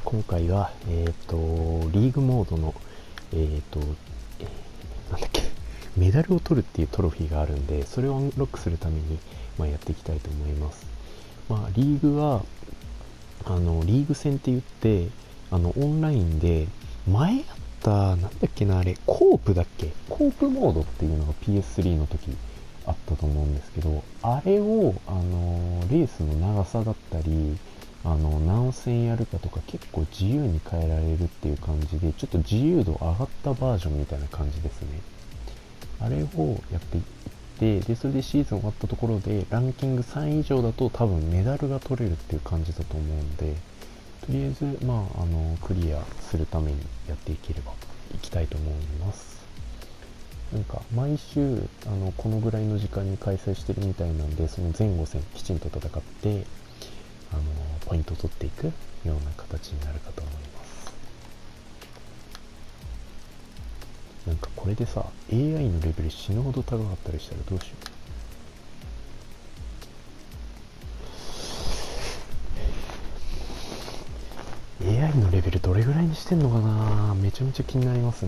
今回は、リーグモードの、なんだっけ、メダルを取るっていうトロフィーがあるんで、それをアンロックするために、やっていきたいと思います。リーグは、リーグ戦って言って、オンラインで、前やった、なんだっけな、あれ、コープだっけ、コープモードっていうのが PS3 の時あったと思うんですけど、あれを、レースの長さだったり、何戦やるかとか結構自由に変えられるっていう感じで、ちょっと自由度上がったバージョンみたいな感じですね。あれをやっていって、でそれでシーズン終わったところでランキング3位以上だと多分メダルが取れるっていう感じだと思うんで、とりあえずクリアするためにやっていければいきたいと思います。なんか毎週このぐらいの時間に開催してるみたいなんで、その前後戦きちんと戦ってポイントを取っていくような形になるかと思います。なんかこれでさ、 AI のレベル死ぬほど高かったりしたらどうしよう。 AI のレベルどれぐらいにしてんのかな、めちゃめちゃ気になりますね。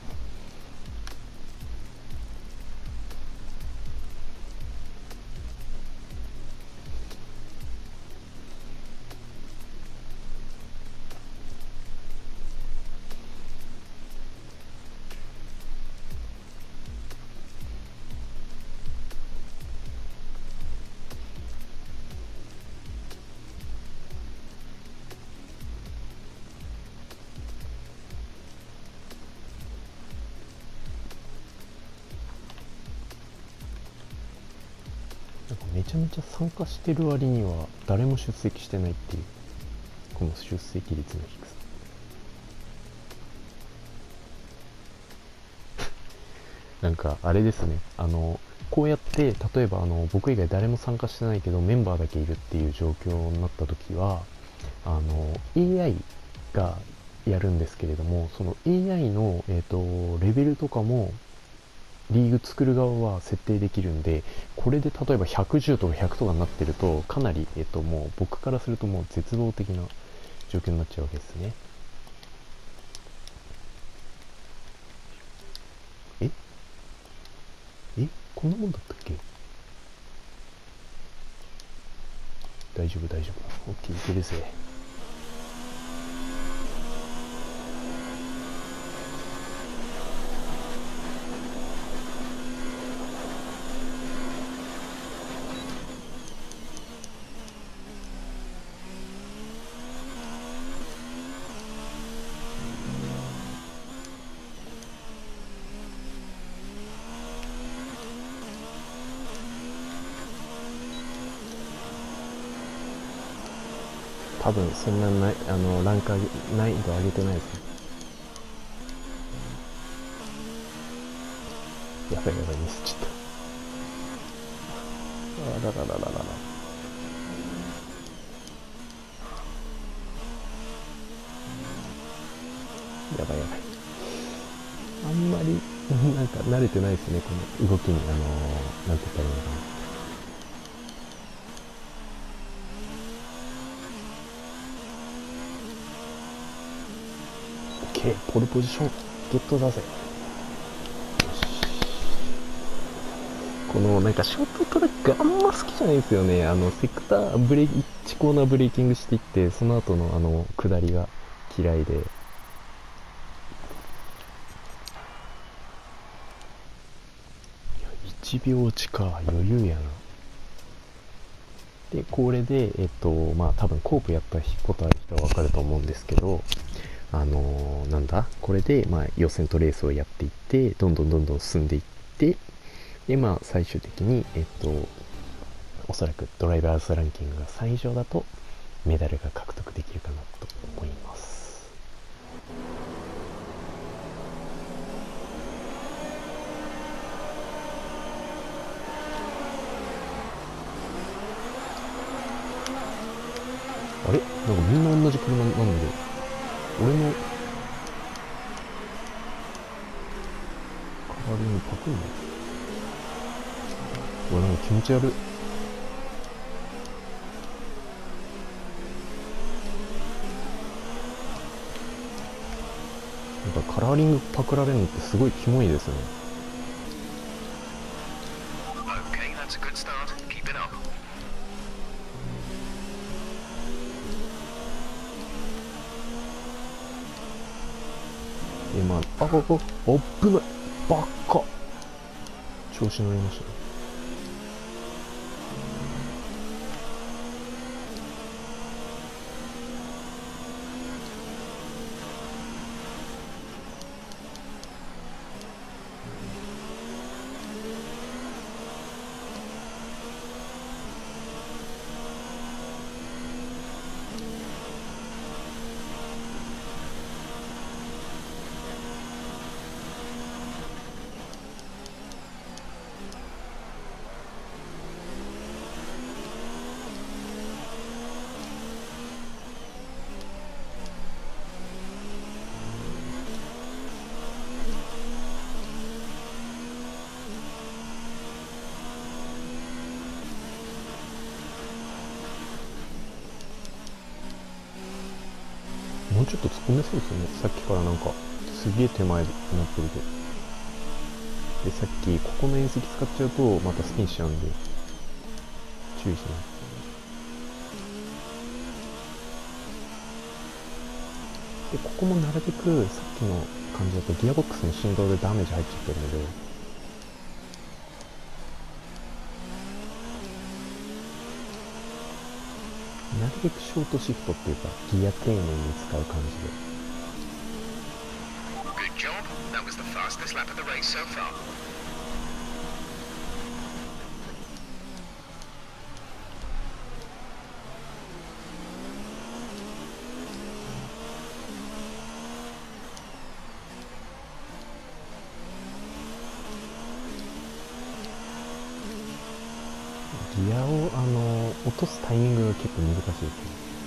なんかめちゃめちゃ参加してる割には誰も出席してないっていう、この出席率の低さ。なんかあれですね、こうやって例えば僕以外誰も参加してないけどメンバーだけいるっていう状況になった時は、AI がやるんですけれども、その AI の、レベルとかもリーグ作る側は設定できるんで、これで例えば110とか100とかになってるとかなり、もう僕からするともう絶望的な状況になっちゃうわけですね。えこんなもんだったっけ。大丈夫大丈夫、 OK、 いけるぜ。多分そんなないランク難易度上げてないですね。やばいやばい、ミスっちゃった。あらららららら。やばいやばい。あんまりなんか慣れてないですね、この動きに。なんて言ったらいいのかな。OK、ポールポジションゲットだぜ。このなんかショートトラックあんま好きじゃないんですよね。セクターブレ1コーナーブレーキングしていって、その後の下りが嫌いで。1秒近余裕やな。でこれで多分コープやったことある人は分かると思うんですけど、なんだこれで予選とレースをやっていって、どんどんどんどん進んでいって、で最終的におそらくドライバーズランキングが3位以上だとメダルが獲得できるかなと思います。あれ、なんかみんな同じ車なんで、俺の代わりにパクるの。俺なんか気持ち悪い。 かカラーリングパクられるのってすごいキモいですね。まあ、危ない。バカ。調子乗りましたね。もうちょっと突っ込めそうですよね。さっきからなんかすげえ手前になってるけど。で、さっきここの縁石使っちゃうとまたスピンしちゃうんで注意しない。で、ここもなるべくさっきの感じだとギアボックスの振動でダメージ入っちゃってるので、なるべくショートシフトっていうかギア丁寧に使う感じで。ギアを落とすタイミングが結構難しいですね。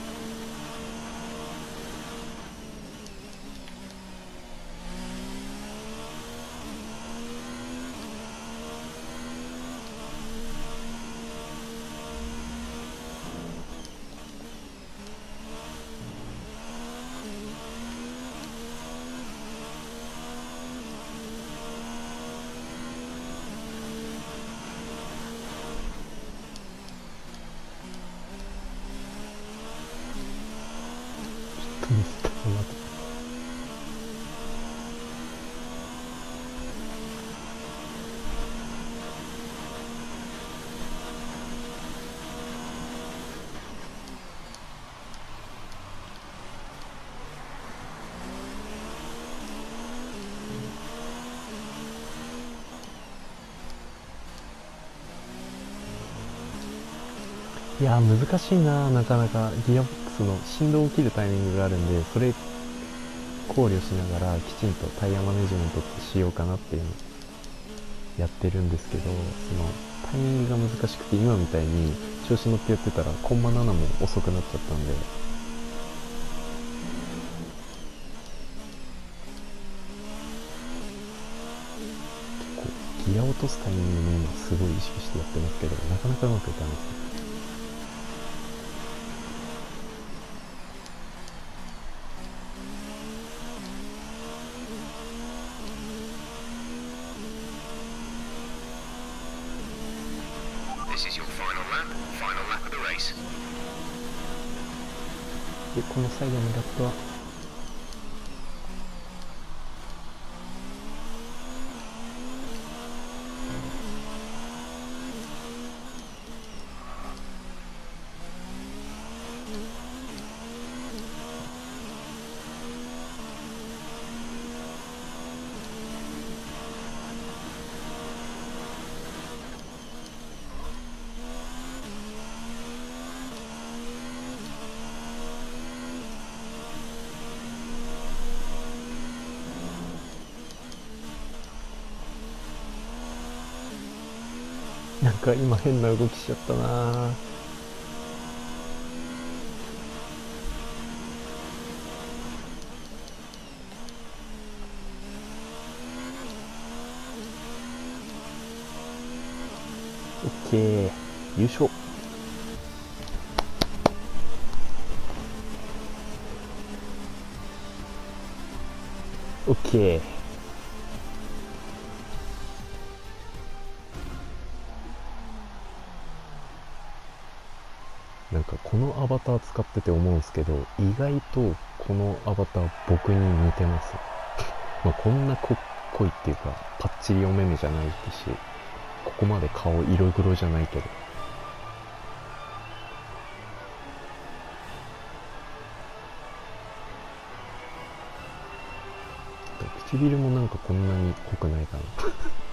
いやー難しいな、なかなかギアボックスの振動を切るタイミングがあるんで、それ考慮しながらきちんとタイヤマネジメントってしようかなっていうのやってるんですけど、そのタイミングが難しくて、今みたいに調子乗ってやってたらコンマ7も遅くなっちゃったんで、結構ギア落とすタイミングに今すごい意識してやってますけど、なかなかうまくいかないですね。で、この最後のラップはなんか今変な動きしちゃったな。オッケー、優勝。 OK。なんかこのアバター使ってて思うんですけど、意外とこのアバター僕に似てます。まあこんな濃いっていうか、パッチリお目目じゃないし、ここまで顔色黒じゃないけど。唇もなんかこんなに濃くないかな。